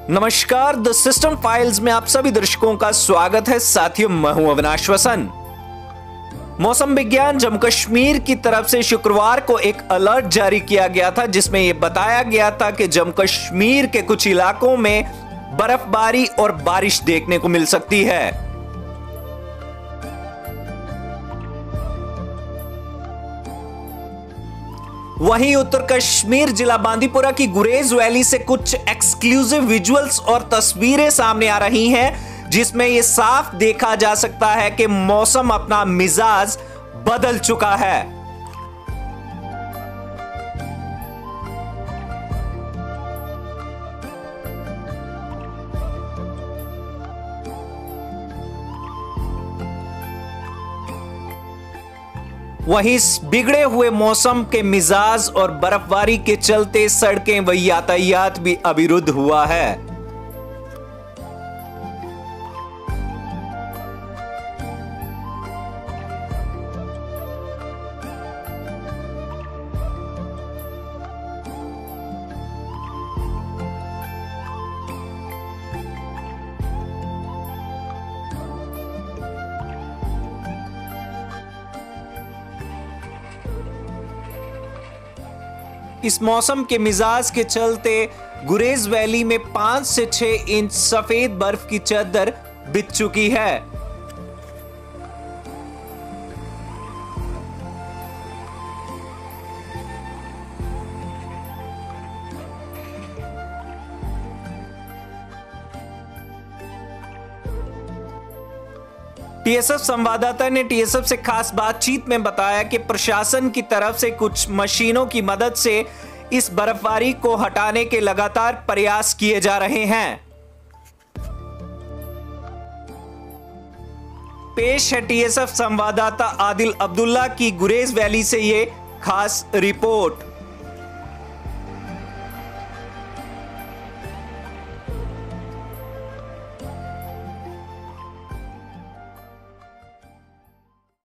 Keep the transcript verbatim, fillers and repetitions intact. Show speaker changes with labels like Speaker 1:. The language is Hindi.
Speaker 1: नमस्कार, द सिस्टम फाइल्स में आप सभी दर्शकों का स्वागत है। साथियों, मैं हूं अविनाश वसन। मौसम विज्ञान जम्मू कश्मीर की तरफ से शुक्रवार को एक अलर्ट जारी किया गया था, जिसमें यह बताया गया था कि जम्मू कश्मीर के कुछ इलाकों में बर्फबारी और बारिश देखने को मिल सकती है। वहीं उत्तर कश्मीर जिला बांदीपुरा की गुरेज वैली से कुछ एक्सक्लूसिव विजुअल्स और तस्वीरें सामने आ रही हैं, जिसमें यह साफ देखा जा सकता है कि मौसम अपना मिजाज बदल चुका है। वहीं इस बिगड़े हुए मौसम के मिजाज और बर्फबारी के चलते सड़कें व यातायात भी अवरुद्ध हुआ है। इस मौसम के मिजाज के चलते गुरेज वैली में पांच से छह इंच सफेद बर्फ की चादर बिछ चुकी है। टीएसएफ संवाददाता ने टीएसएफ से खास बातचीत में बताया कि प्रशासन की तरफ से कुछ मशीनों की मदद से इस बर्फबारी को हटाने के लगातार प्रयास किए जा रहे हैं। पेश है टीएसएफ संवाददाता आदिल अब्दुल्ला की गुरेज वैली से ये खास रिपोर्ट।